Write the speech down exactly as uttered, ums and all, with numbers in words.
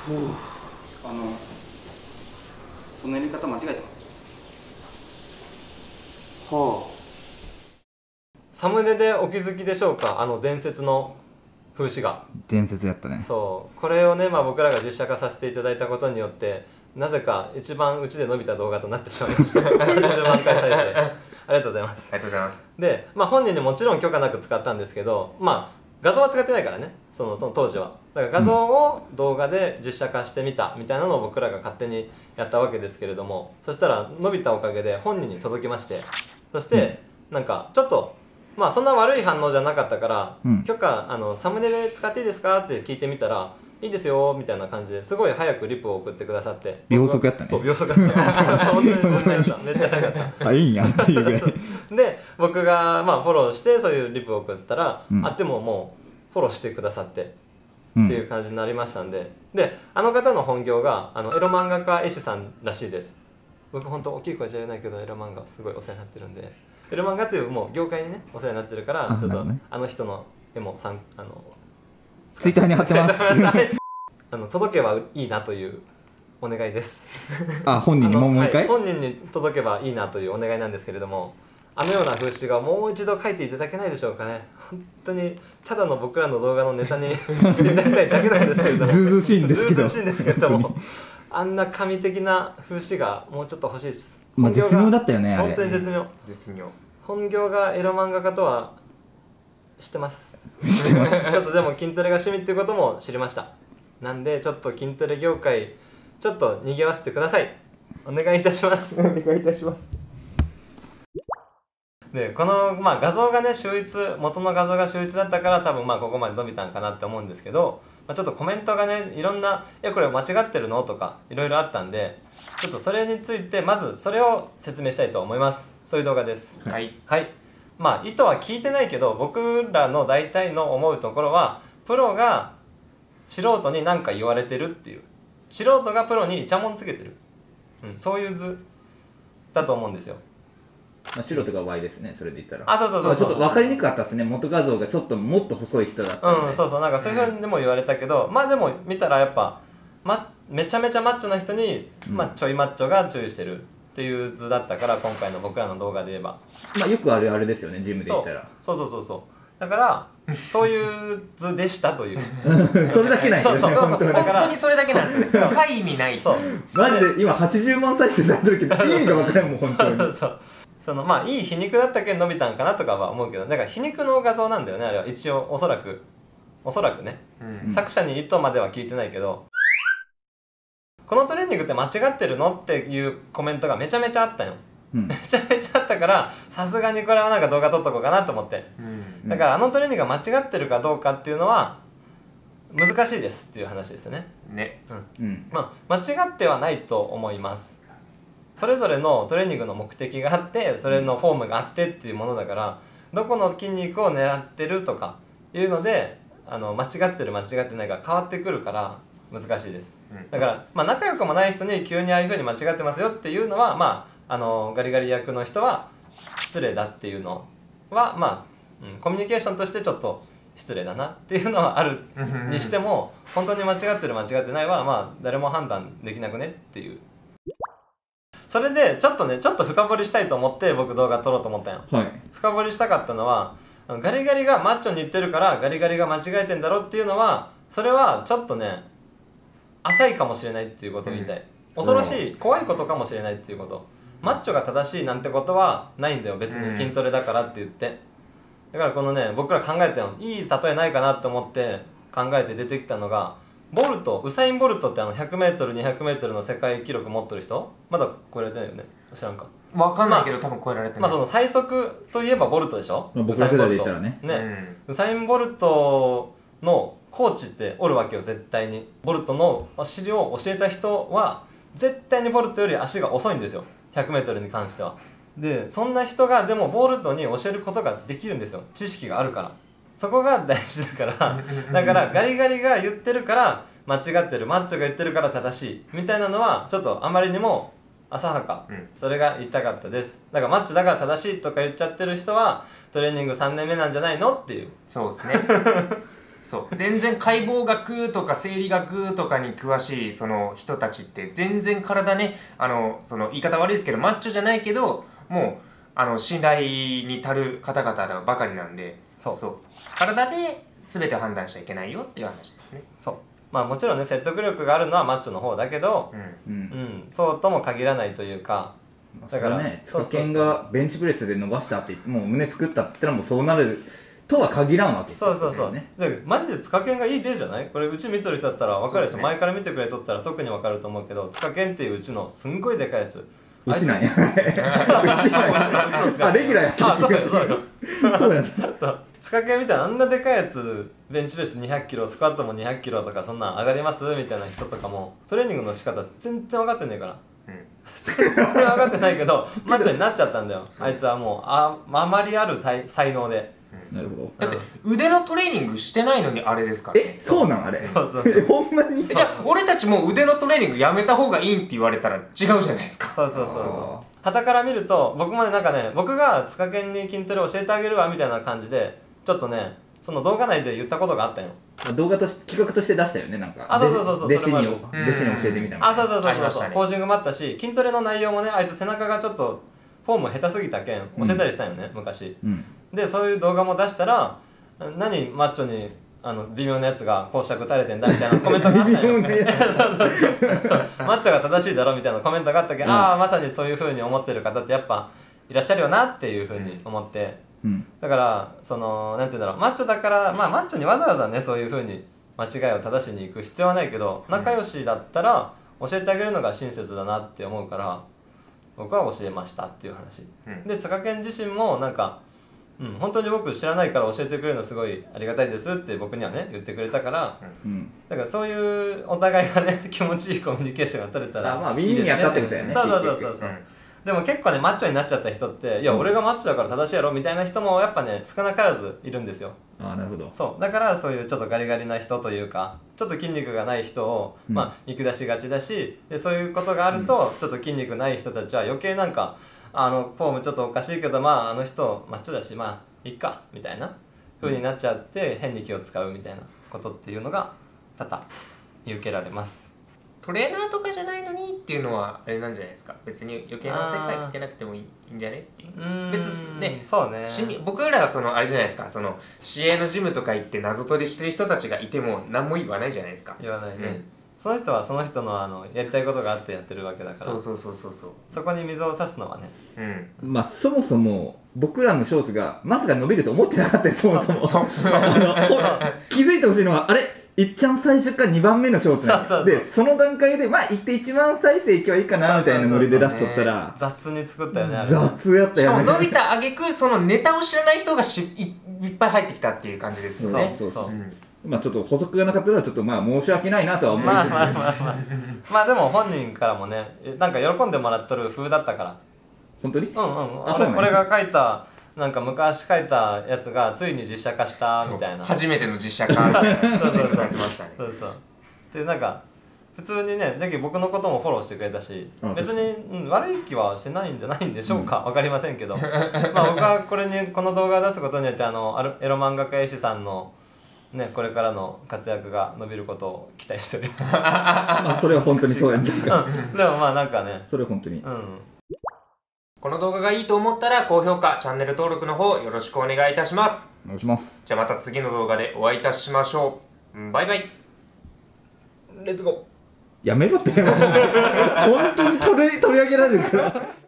あのそのやり方間違えてます。 はあ。サムネでお気づきでしょうか、あの伝説の風刺画。 伝説やったね。 そうこれをね、まあ、僕らが実写化させていただいたことによってなぜか一番うちで伸びた動画となってしまいましたはちじゅうまんかい再生ありがとうございます。 ありがとうございます。 で、まあ、本人にもちろん許可なく使ったんですけど、まあ画像は使ってないからね、そのその当時は。だから画像を動画で実写化してみたみたいなのを僕らが勝手にやったわけですけれども、そしたら伸びたおかげで本人に届きまして、そしてなんかちょっとまあそんな悪い反応じゃなかったから、 うん、 許可あのサムネで使っていいですかって聞いてみたら、いいですよみたいな感じですごい早くリプを送ってくださって、 秒速やったね。 そう秒速やった本当にそうされた、めっちゃ早かったあ、いいんやっていうぐらいで僕がまあフォローしてそういうリプを送ったら、 うん、 あってももうフォローしてくださってうん、 っていう感じになりましたんで、であの方の本業があのエロ漫画家絵師さんらしいです。僕本当大きい声じゃ言えないけどエロ漫画すごいお世話になってるんで、エロ漫画っていうもう業界にねお世話になってるから、ちょっと あ,、ね、あの人の絵もさんあのツイッターに貼ってますあの届けばいいなというお願いですあ、本人にもう一回、 はい、本人に届けばいいなというお願いなんですけれども、あのような風刺画をもう一度描いていただけないでしょうかね。本当にただの僕らの動画のネタにしていただきたいだけなんですけれどもずうずうしいんですけどずうずうしいんですけれどもあんな神的な風刺画もうちょっと欲しいです。 まあ絶妙だったよね、あれ。 本当に絶妙。 絶妙。 本業がエロ漫画家とは知ってます知ってますちょっとでも筋トレが趣味っていうことも知りました。なんでちょっと筋トレ業界ちょっと賑わせてください。お願いいたしますお願いいたします。 でこの、まあ、画像がね秀逸、元の画像が秀逸だったから多分まあここまで伸びたんかなって思うんですけど、まあ、ちょっとコメントがねいろんな「いやこれ間違ってるの?」とかいろいろあったんで、ちょっとそれについてまずそれを説明したいと思います。そういう動画です。 はいはい。まあ意図は聞いてないけど、僕らの大体の思うところはプロが素人に何か言われてるっていう、素人がプロにイチャモンつけてる、うん、そういう図だと思うんですよ。 まあ、素人がワイですね、それで言ったら。 あ、そうそうそうそう。 ちょっと分かりにくかったですね、元画像がちょっともっと細い人だったんで。 うん、そうそう、なんかそういうふうにも言われたけど、うん、まあでも見たらやっぱ、ま、めちゃめちゃマッチョな人に、うん、まあちょいマッチョが注意してるっていう図だったから、今回の僕らの動画で言えば。 まあよくあるあれですよね、ジムで言ったら。 そうそうそうそう。だからそういう図でしたというそれだけないですね。 そうそうそう、本当にそれだけなんですね。深い意味ない。 そうマジで今はちじゅうまん再生されてるけど意味が分からんもん本当に。 そうそうそうそのまあいい皮肉だったけど伸びたんかなとかは思うけど、だから皮肉の画像なんだよねあれは。一応おそらくおそらくね、うん、作者に意図までは聞いてないけど、このトレーニングって間違ってるのっていうコメントがめちゃめちゃあったよ。うん、めちゃめちゃあったから、さすがにこれはなんか動画撮っとこうかなと思って、うん、だからあのトレーニングが間違ってるかどうかっていうのは難しいですっていう話ですね。 ね、 うんうん、まあ間違ってはないと思います。それぞれのトレーニングの目的があって、それのフォームがあってっていうものだから、どこの筋肉を狙ってるとかいうのであの間違ってる間違ってないが変わってくるから難しいです、うん、だから、まあ、仲良くもない人に急にああいうふうに間違ってますよっていうのは、まあ、あのガリガリ役の人は失礼だっていうのは、まあ、うん、コミュニケーションとしてちょっと失礼だなっていうのはあるにしても本当に間違ってる間違ってないは、まあ、誰も判断できなくねっていう。それでちょっとねちょっと深掘りしたいと思って僕動画撮ろうと思ったんよ、はい、深掘りしたかったのはガリガリがマッチョに言ってるからガリガリが間違えてんだろっていうのは、それはちょっとね浅いかもしれないっていうことを言いたい、うん、恐ろしい怖いことかもしれないっていうこと。マッチョが正しいなんてことはないんだよ別に、筋トレだからって言って。だからこのね僕ら考えたよ、いい例えないかなと思って考えて出てきたのがボルト、ウサイン・ボルトってあの ひゃくメートル、にひゃくメートルの世界記録持ってる人、まだ超えられてないよね、知らんか。 わかんないけど、まあ、多分超えられてない。 まあその最速といえばボルトでしょ。 まあ、僕ら世代で言ったらね。 ね、うん、ウサイン・ボルトのコーチっておるわけよ絶対に。ボルトの尻を教えた人は絶対にボルトより足が遅いんですよ、ひゃくメートルに関しては。でそんな人がでもボルトに教えることができるんですよ、知識があるから。そこが大事だからだからガリガリが言ってるから間違ってる、マッチョが言ってるから正しいみたいなのはちょっとあまりにも浅はか、うん、それが言いたかったです。だからマッチョだから正しいとか言っちゃってる人はトレーニングさんねんめなんじゃないのっていう。 そうですねそう全然解剖学とか生理学とかに詳しいその人たちって全然体ね、あのその言い方悪いですけどマッチョじゃないけどもうあの信頼に足る方々ばかりなんで、 そうそう体で全て判断しちゃいけないよっていう話ですね。 そうまあもちろんね説得力があるのはマッチョの方だけど、 うんうんうん、そうとも限らないというか、 だからね、ツカケンがベンチプレスで伸ばしたって言ってもう胸作ったって言ったらもうそうなるとは限らんわけそうそうそう、 ね。 でマジでツカケンがいい例じゃない？これうち見とる人だったら分かるでしょ、 そうですね前から見てくれとったら特に分かると思うけど、ツカケンっていううちのすんごいでかいやつ、 うちなんや。うちなんや。あ、レギュラーやったあ、そうよそうよそうやツカケンみたいなあんなでかいやつベンチプレスにひゃくキロスクワットもにひゃくキロとかそんなん上がりますみたいな人とかもトレーニングの仕方全然分かってねえから全然分かってないけどマッチョになっちゃったんだよあいつはもうああまりある才才能でなるほど。 だって腕のトレーニングしてないのにあれですからね。 え、そうなんあれ。 そうそうそうえほんまに。 えじゃあ俺たちも腕のトレーニングやめた方がいいって言われたら違うじゃないですか。 そうそうそうあそう傍から見ると僕までなんかね僕がツカケンに筋トレ教えてあげるわみたいな感じでちょっとねその動画内で言ったことがあったよ動画として企画として出したよねなんか。 あそうそうそうそう弟子にそれも弟子に教えてみたみたいな。 あそうそうそうそうそう、 ありましたねポージングもあったし筋トレの内容もねあいつ背中がちょっとフォーム下手すぎたけん教えたりしたんよね、昔うん。 でそういう動画も出したら何マッチョにあの微妙なやつが講釈垂れてんだみたいなコメントがあったんよ微妙なやつそうそうそうマッチョが正しいだろみたいなコメントがあったけど、 うんああまさにそういう風に思ってる方ってやっぱいらっしゃるよなっていう風に思って、 うん。 だからそのなんて言うんだろうマッチョだからまあマッチョにわざわざねそういう風に間違いを正しに行く必要はないけど仲良しだったら教えてあげるのが親切だなって思うから僕は教えましたっていう話、 うんでツカケン自身もなんかうん本当に僕知らないから教えてくれるのすごいありがたいですって僕にはね言ってくれたからうん。 だからそういうお互いがね気持ちいいコミュニケーションが取れたらあまあいいですね耳にやったってことやねそうそうそう結局そうそう、でも結構ねマッチョになっちゃった人っていや、 うん俺がマッチョだから正しいやろみたいな人もやっぱね少なからずいるんですよ。 ああなるほど。 そうだからそういうちょっとガリガリな人というかちょっと筋肉がない人を、 うんまあ見下しがちだしでそういうことがあると、ちょっと筋肉ない人たちは余計なんかあのフォームちょっとおかしいけどまああの人マッチョだしまあいっかみたいな風になっちゃって変に気を使うみたいなことっていうのが多々見受けられます。 トレーナーとかじゃないのにっていうのはあれなんじゃないですか。別に余計な世界かけなくてもいいんじゃねっていう。 うーん別にねそうねしみ僕らはそのあれじゃないですか、その市営のジムとか行って謎取りしてる人たちがいても何も言わないじゃないですか。 言わないね、 うんその人はその人のあのやりたいことがあってやってるわけだからそうそうそうそうそう。 そこに水を差すのはねうん。 まあそもそも僕らのショーツがまさか伸びると思ってなかったよそもそも。 そうあのほ気づいてほしいのはあれいっちゃん最初かにばんめのショーツなんそうそうそうでその段階でまあ行っていちまん再生いけばいいかなみたいなノリで出しとったら雑に作ったよねあれ雑やったよね。 しかも伸びた挙句そのネタを知らない人がしいいっぱい入ってきたっていう感じですよそうね。 そうそうそううんまあちょっと補足がなかったらちょっとまあ申し訳ないなとは思いつつ、 まあまあまあまあまあでも本人からもねなんか喜んでもらっとる風だったから本当にうんうんあそうなんや俺俺が書いたなんか昔書いたやつがついに実写化したみたいな初めての実写化みたいなそうそうそう言ってましたね。 そうそうでなんか普通にねだけど僕のこともフォローしてくれたしあ別に、うん、悪い気はしてないんじゃないんでしょうか、わかりませんけどまあ僕はこれにこの動画を出すことによってあのあるエロ漫画家絵師さんのねこれからの活躍が伸びることを期待しておりますまあそれは本当にそうやんなんかでもまあなんかねそれは本当にうんこの動画がいいと思ったら高評価、チャンネル登録の方よろしくお願いいたします。 お願いしますじゃあまた次の動画でお会いいたしましょう。うんバイバイ。レッツゴー。 やめろってもう本当に取り取り上げられるから